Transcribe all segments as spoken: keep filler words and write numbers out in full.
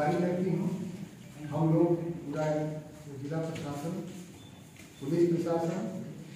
जानकारी रहती हूँ। हम लोग पूरा जिला प्रशासन, पुलिस प्रशासन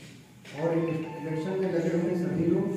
और इलेक्शन में लगे हुए सभी लोग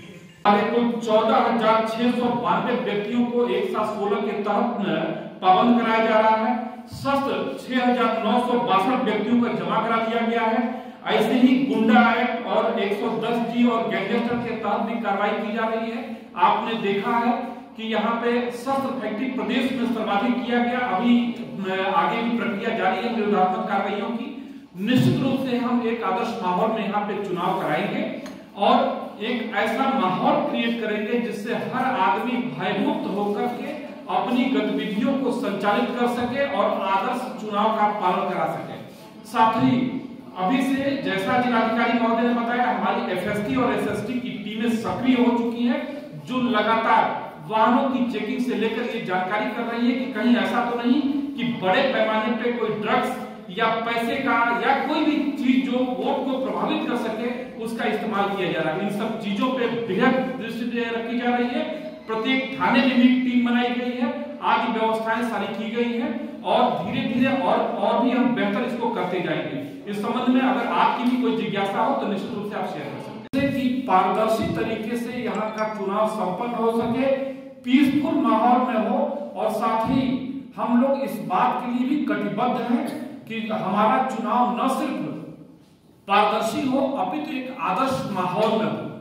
कुल चौदह हजार छह सौ बानवे व्यक्तियों को एक साथ सोलह के तहत पाबंद कराया जा रहा है। शस्त्र छह हजार नौ सौ बासठ व्यक्तियों को जमा करा दिया गया है। ऐसे ही गुंडा एक्ट और एक सौ दस जी और गैंगस्टर के तहत भी कार्रवाई की जा रही है। आपने देखा है कि यहाँ पे शस्त्र फैक्ट्री प्रदेश में सर्वाधिक किया गया। अभी आगे भी प्रक्रिया जारी है निरोधात्मक कार्रवाइयों की। निश्चित रूप से हम एक आदर्श माहौल में यहाँ पे चुनाव कराएंगे और एक ऐसा माहौल क्रिएट करेंगे जिससे हर आदमी भयमुक्त होकर के अपनी गतिविधियों को संचालित कर सके और आदर्श चुनाव का पालन करा सके। साथ ही अभी से जैसा जिलाधिकारी महोदय ने बताया, हमारी एफएसटी और एसएसटी की टीमें सक्रिय हो चुकी हैं, जो लगातार वाहनों की चेकिंग से लेकर ये जानकारी कर रही है कि कहीं ऐसा तो नहीं कि बड़े पैमाने पे कोई ड्रग्स या पैसे का या कोई भी चीज जो वोट को प्रभावित कर सके उसका इस्तेमाल किया जा रहा है। इन सब चीजों पे बेहद दृष्टि रखी जा रही है। प्रत्येक थाने में भी टीम बनाई गई है, आदि व्यवस्थाएं सारी की गई है और धीरे धीरे और और भी हम बेहतर इसको करते जाएंगे। इस संबंध में अगर आपकी भी कोई जिज्ञासा हो तो निश्चित रूप से आप शेयर कर सकते हैं कि पारदर्शी तरीके से यहाँ का चुनाव संपन्न हो सके, पीसफुल माहौल में हो और साथ ही हम लोग इस बात के लिए भी कटिबद्ध हैं कि हमारा चुनाव न सिर्फ पारदर्शी हो अपितु एक आदर्श माहौल में हो।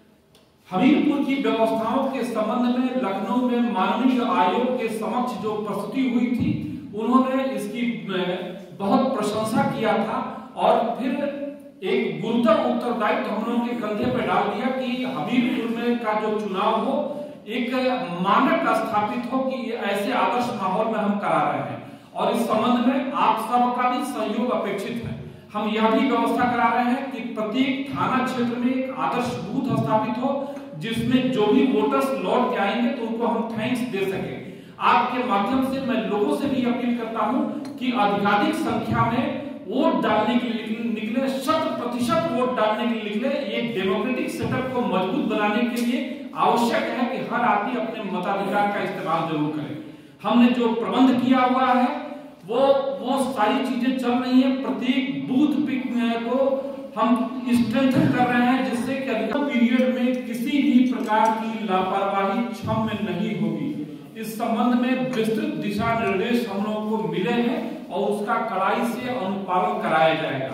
हमीरपुर की व्यवस्थाओं के संबंध में लखनऊ में माननीय आयोग के समक्ष जो प्रस्तुति हुई थी, उन्होंने इसकी बहुत प्रशंसा किया था और फिर एक गुरुतर उत्तरदायित्व हम लोगों के कंधे पर डाल दिया कि हमीरपुर में का जो चुनाव हो एक मानक स्थापित हो कि ऐसे आदर्श माहौल में हम करा रहे हैं और इस संबंध में आप सबका भी सहयोग अपेक्षित है। हम यह भी व्यवस्था करा रहे हैं कि प्रत्येक थाना क्षेत्र में एक आदर्श बूथ स्थापित हो जिसमें जो भी वोटर्स लौट के आएंगे तो उनको हम थैंक्स दे सके। आपके माध्यम से मैं लोगों से भी अपील करता हूं कि अधिकाधिक संख्या में वोट डालने के लिए निकले, शत प्रतिशत वोट डालने के लिए निकले। ये डेमोक्रेटिक सेटअप को मजबूत बनाने के लिए आवश्यक है कि हर आदमी अपने मताधिकार का इस्तेमाल जरूर करे। हमने जो प्रबंध किया हुआ है वो वो सारी चीजें चल रही है। प्रत्येक बूथ को हम स्ट्रेंथन कर रहे हैं जिससे कि अधिकतम पीरियड में किसी भी प्रकार की लापरवाही क्षम्य नहीं होगी। इस संबंध में विस्तृत दिशा निर्देश हम लोगों को मिले हैं और उसका कड़ाई से अनुपालन कराया जाएगा।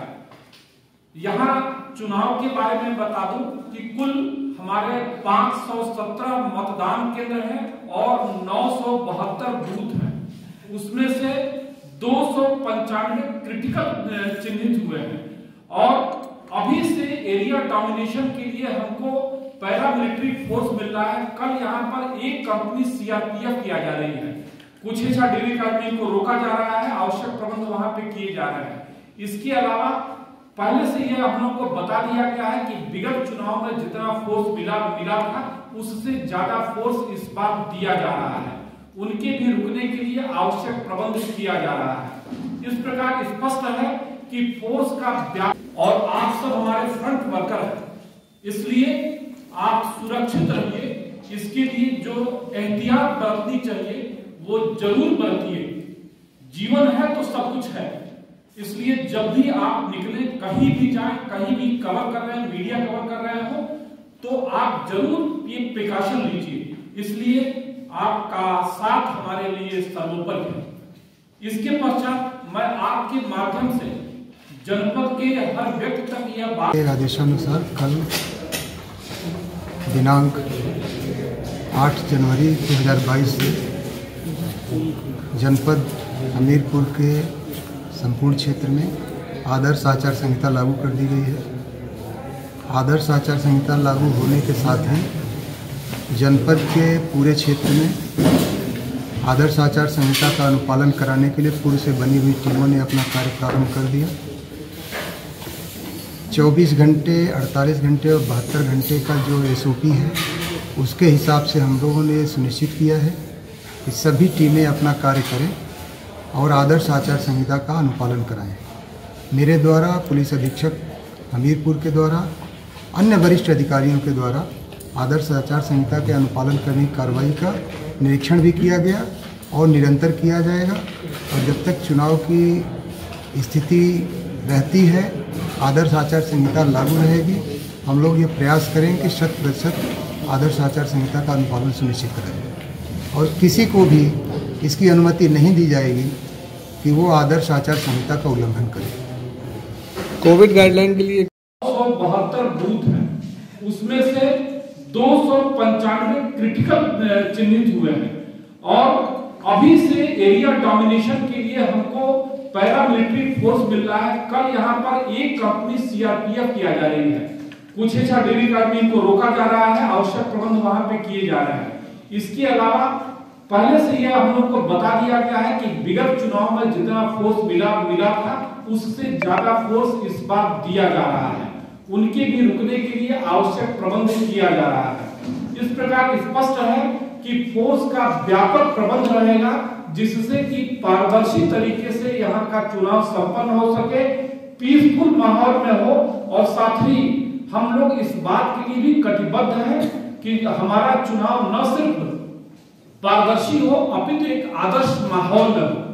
यहाँ चुनाव के बारे में बता दूं कि कुल हमारे पांच सौ सत्रह मतदान केंद्र हैं और नौ सौ बहत्तर बूथ हैं। उसमें से दो सौ पंचानवे क्रिटिकल चिन्हित हुए हैं और अभी से एरिया डोमिनेशन के लिए हमको पैरामिलिट्री फोर्स मिल रहा है। कल यहाँ पर एक कंपनी सीआरपीएफ किया जा रही है। कुछ हिस्सा डिग्री कार्मिक को रोका जा रहा है, आवश्यक प्रबंध वहां पे किए जा रहे हैं। इसके अलावा पहले से यह हम लोग को बता दिया गया है कि विगत चुनाव में जितना फोर्स मिला मिला था उससे ज्यादा फोर्स इस बार दिया जा रहा है। उनके भी रुकने के लिए आवश्यक प्रबंध किया जा रहा है। इस प्रकार स्पष्ट है कि फोर्स का व्याप और आप सब हमारे फ्रंट वर्कर हैं, इसलिए आप सुरक्षित रहिए। इसके लिए जो एहतियात बरतनी चाहिए वो जरूर बरतिए। जीवन है तो सब कुछ है, इसलिए जब भी आप निकले, कहीं भी जाएं, कहीं भी कवर कर रहे हैं, मीडिया कवर कर रहे हो तो आप जरूर ये प्रिकॉशन लीजिए। इसलिए आपका साथ हमारे लिए सर्वोपरि है। इसके पश्चात मैं आपके माध्यम से जनपद के हर व्यक्ति तक यह बात आदेशानुसार कल दिनांक आठ जनवरी दो हज़ार बाईस से जनपद हमीरपुर के संपूर्ण क्षेत्र में आदर्श आचार संहिता लागू कर दी गई है। आदर्श आचार संहिता लागू होने के साथ ही जनपद के पूरे क्षेत्र में आदर्श आचार संहिता का अनुपालन कराने के लिए पूर्व से बनी हुई टीमों ने अपना कार्य प्रारंभ कर दिया। चौबीस घंटे, अड़तालीस घंटे और बहत्तर घंटे का जो एसओपी है उसके हिसाब से हम लोगों ने सुनिश्चित किया है कि सभी टीमें अपना कार्य करें और आदर्श आचार संहिता का अनुपालन कराएं। मेरे द्वारा, पुलिस अधीक्षक हमीरपुर के द्वारा, अन्य वरिष्ठ अधिकारियों के द्वारा आदर्श आचार संहिता के अनुपालन करने की कार्रवाई का निरीक्षण भी किया गया और निरंतर किया जाएगा। और जब तक चुनाव की स्थिति रहती है, आदर्श आचार संहिता लागू रहेगी। हम लोग ये प्रयास करेंगे कि शत प्रतिशत आदर्श आचार संहिता का अनुपालन सुनिश्चित करें और किसी को भी इसकी अनुमति नहीं दी जाएगी कि वो आदर्श आचार संहिता का उल्लंघन करे। कोविड गाइडलाइन के लिए दो सौ बहत्तर बूथ हैं, उसमें से दो सौ पंचानवे क्रिटिकल चिन्हित हुए हैं और अभी से एरिया डोमिनेशन के लिए हमको पैरामिलिट्री फोर्स मिल रहा है। कल यहाँ पर एक कंपनी सीआरपीएफ किया जा रही है, कुछ हिस्सा डेयरी कार्मिक को रोका जा रहा है, आवश्यक प्रबंध वहां पे किए जा रहे हैं। इसके अलावा पहले से यह हम लोग को बता दिया गया है कि विगत चुनाव में जितना फोर्स मिला मिला था उससे ज्यादा फोर्स इस बार दिया जा रहा है, उनके भी रुकने के लिए आवश्यक प्रबंध किया जा रहा है। इस प्रकार स्पष्ट है कि फोर्स का व्यापक प्रबंध रहेगा जिससे कि पारदर्शी तरीके से यहाँ का चुनाव संपन्न हो सके, पीसफुल माहौल में हो। और साथ ही हम लोग इस बात के लिए भी कटिबद्ध हैं कि हमारा चुनाव न सिर्फ पारदर्शी हो अपितु एक आदर्श माहौल में हो।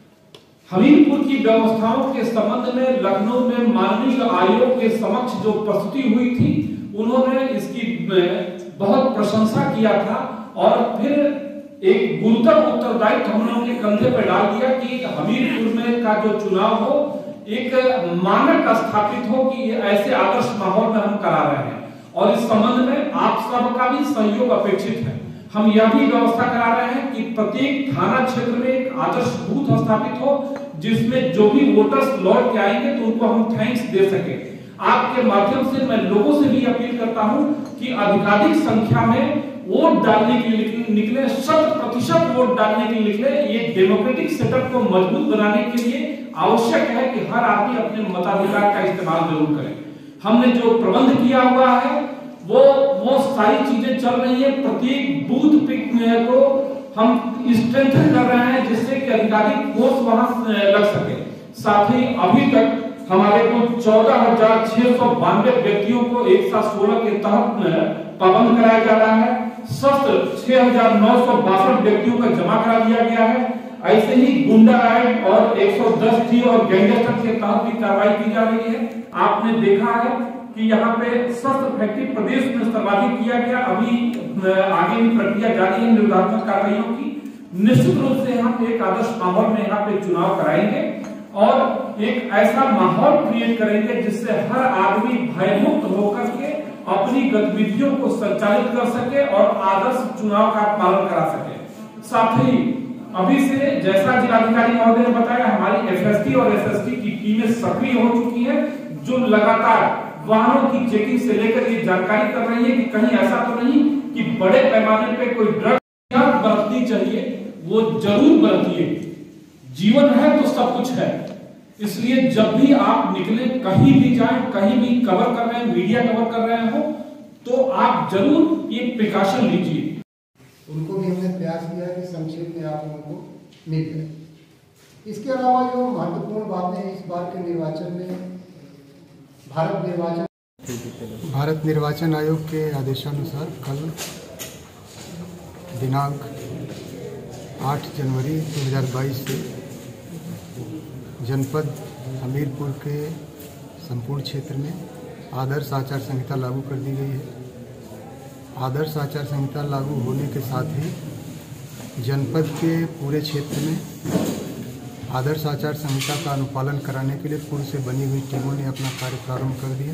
हमीरपुर की व्यवस्थाओं के संबंध में लखनऊ में माननीय आयोग के समक्ष जो प्रस्तुति हुई थी, उन्होंने इसकी बहुत प्रशंसा किया था और फिर एक गुरुतर उत्तरदायित्व हम लोगों के कंधे पर डाल दिया कि हमीरपुर में का जो चुनाव हो एक मानक स्थापित हो कि ऐसे आदर्श माहौल में हम करा रहे हैं। और इस संबंध में आप सबका भी सहयोग अपेक्षित है। हम यह भी व्यवस्था करा रहे हैं कि प्रत्येक थाना क्षेत्र में एक आदर्श बूथ स्थापित हो जिसमें जो भी वोटर्स लौट के आएंगे तो उनको हम थैंक्स दे सके। आपके माध्यम से मैं लोगों से भी अपील करता हूं कि अधिकाधिक संख्या में वोट डालने के लिए निकले, शत प्रतिशत वोट डालने के लिए निकले। ये डेमोक्रेटिक सेटअप को मजबूत बनाने के लिए आवश्यक है कि हर आदमी अपने मताधिकार का इस्तेमाल जरूर करे। हमने जो प्रबंध किया हुआ है वो वो सारी चीजें चल रही है। प्रत्येक बूथ पे को हम स्ट्रेंथन कर रहे हैं जिससे कि अधिकाधिक फोर्स वहां लग सके। साथ ही अभी तक हमारे को चौदह हजार छह सौ बानवे व्यक्तियों को एक साथ सोलह के तहत पाबंद कराया जा रहा है। शस्त्र छह हजार नौ सौ बासठ व्यक्तियों का जमा करा दिया गया है। ऐसे ही गुंडा एक्ट और एक सौ दस टी और गैंगस्टर के तहत भी कार्रवाई की जा रही है। आपने देखा है कि यहाँ पे शस्त्र फैक्ट्री प्रदेश में सर्वाधिक किया गया। अभी आगे भी प्रक्रिया जारी है निर्धारण कार्रवाइयों की। निश्चित रूप से हम एक आदर्श माहौल में यहाँ पे चुनाव कराएंगे और एक ऐसा माहौल क्रिएट करेंगे जिससे हर आदमी भयमुक्त होकर के अपनी गतिविधियों को संचालित कर सके और आदर्श चुनाव का पालन करा सके। साथ ही अभी से जैसा जिलाधिकारी महोदय ने बताया, हमारी एफएसटी और एसएसटी की टीमें सक्रिय हो चुकी है जो लगातार वाहनों की चेकिंग से लेकर ये जानकारी कर रही है कि कहीं ऐसा तो नहीं कि बड़े पैमाने पे कोई ड्रग बरतनी चाहिए, वो जरूर बरतिए। जीवन है तो सब कुछ है, इसलिए जब भी आप निकले, कहीं भी जाएं, कहीं भी कवर कर रहे हैं, मीडिया कवर कर रहे हो, तो आप जरूर ये प्रिकॉशन लीजिए। उनको भी हमने प्रयास किया है कि संक्षेप में आप लोगों को मिल जाए। इसके अलावा जो महत्वपूर्ण बातें इस बार के निर्वाचन में भारत निर्वाचन भारत निर्वाचन आयोग के आदेशानुसार कल दिनांक आठ जनवरी दो हज़ार बाईस से जनपद हमीरपुर के संपूर्ण क्षेत्र में आदर्श आचार संहिता लागू कर दी गई है। आदर्श आचार संहिता लागू होने के साथ ही जनपद के पूरे क्षेत्र में आदर्श आचार संहिता का अनुपालन कराने के लिए पूर्व से बनी हुई टीमों ने अपना कार्य प्रारंभ कर दिया।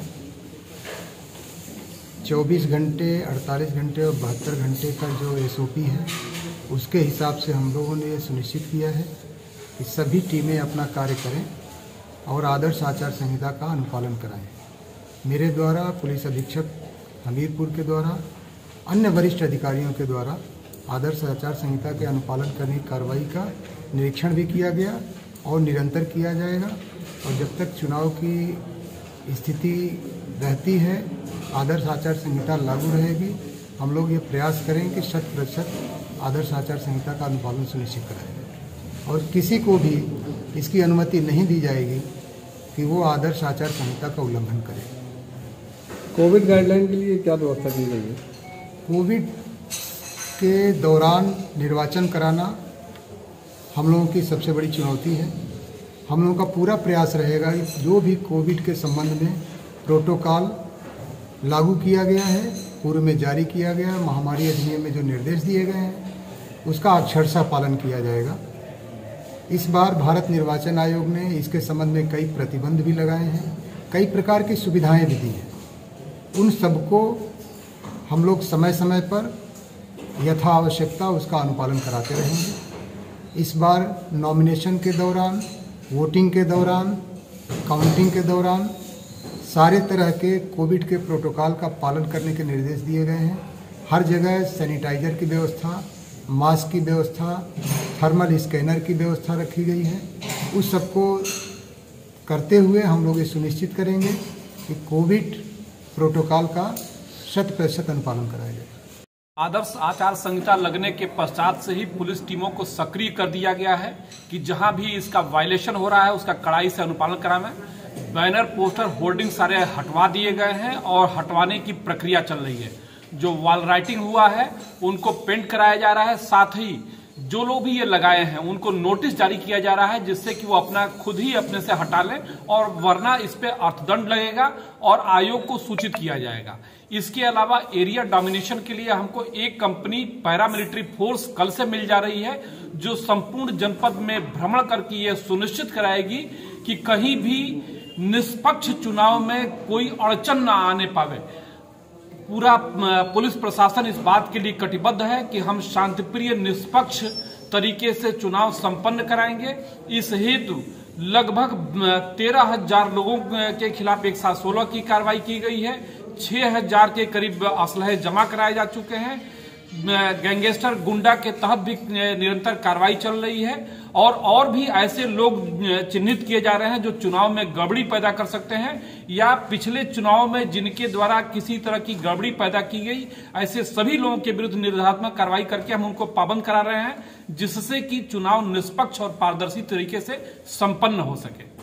चौबीस घंटे, अड़तालीस घंटे और बहत्तर घंटे का जो एसओपी है उसके हिसाब से हम लोगों ने ये सुनिश्चित किया है कि सभी टीमें अपना कार्य करें और आदर्श आचार संहिता का अनुपालन कराएं। मेरे द्वारा, पुलिस अधीक्षक हमीरपुर के द्वारा, अन्य वरिष्ठ अधिकारियों के द्वारा आदर्श आचार संहिता के अनुपालन करने की कार्रवाई का निरीक्षण भी किया गया और निरंतर किया जाएगा। और जब तक चुनाव की स्थिति रहती है, आदर्श आचार संहिता लागू रहेगी। हम लोग ये प्रयास करेंगे कि शत प्रतिशत आदर्श आचार संहिता का अनुपालन सुनिश्चित कराएंगे और किसी को भी इसकी अनुमति नहीं दी जाएगी कि वो आदर्श आचार संहिता का उल्लंघन करे। कोविड गाइडलाइन के लिए क्या व्यवस्था की गई है? कोविड के दौरान निर्वाचन कराना हम लोगों की सबसे बड़ी चुनौती है। हम लोगों का पूरा प्रयास रहेगा कि जो भी कोविड के संबंध में प्रोटोकॉल लागू किया गया है, पूर्व में जारी किया गया है, महामारी अधिनियम में जो निर्देश दिए गए हैं उसका अक्षरशः पालन किया जाएगा। इस बार भारत निर्वाचन आयोग ने इसके संबंध में कई प्रतिबंध भी लगाए हैं, कई प्रकार की सुविधाएं भी दी हैं। उन सबको हम लोग समय समय पर यथा आवश्यकता उसका अनुपालन कराते रहेंगे। इस बार नॉमिनेशन के दौरान, वोटिंग के दौरान, काउंटिंग के दौरान सारे तरह के कोविड के प्रोटोकॉल का पालन करने के निर्देश दिए गए हैं। हर जगह सैनिटाइजर की व्यवस्था, मास्क की व्यवस्था, थर्मल स्कैनर की व्यवस्था रखी गई है। उस सबको करते हुए हम लोग ये सुनिश्चित करेंगे कि कोविड प्रोटोकॉल का शत प्रतिशत अनुपालन कराया जाए। आदर्श आचार संहिता लगने के पश्चात से ही पुलिस टीमों को सक्रिय कर दिया गया है कि जहां भी इसका वायलेशन हो रहा है उसका कड़ाई से अनुपालन कराना। बैनर, पोस्टर, होर्डिंग सारे हटवा दिए गए हैं और हटवाने की प्रक्रिया चल रही है। जो वॉल राइटिंग हुआ है उनको पेंट कराया जा रहा है। साथ ही जो लोग भी ये लगाए हैं उनको नोटिस जारी किया जा रहा है जिससे कि वो अपना खुद ही अपने से हटा लें, और वरना इस पे अर्थदंड लगेगा और आयोग को सूचित किया जाएगा। इसके अलावा एरिया डोमिनेशन के लिए हमको एक कंपनी पैरामिलिट्री फोर्स कल से मिल जा रही है जो संपूर्ण जनपद में भ्रमण करके ये सुनिश्चित कराएगी कि कहीं भी निष्पक्ष चुनाव में कोई अड़चन न आने पावे। पूरा पुलिस प्रशासन इस बात के लिए कटिबद्ध है कि हम शांतिप्रिय, निष्पक्ष तरीके से चुनाव संपन्न कराएंगे। इस हेतु लगभग तेरह हजार लोगों के खिलाफ एक साथ सोलह की कार्रवाई की गई है। छह हजार के करीब असलहे जमा कराए जा चुके हैं। गैंगस्टर गुंडा के तहत भी निरंतर कार्रवाई चल रही है और और भी ऐसे लोग चिन्हित किए जा रहे हैं जो चुनाव में गड़बड़ी पैदा कर सकते हैं या पिछले चुनाव में जिनके द्वारा किसी तरह की गड़बड़ी पैदा की गई, ऐसे सभी लोगों के विरुद्ध निर्धात्मक कार्रवाई करके हम उनको पाबंद करा रहे हैं जिससे कि चुनाव निष्पक्ष और पारदर्शी तरीके से संपन्न हो सके।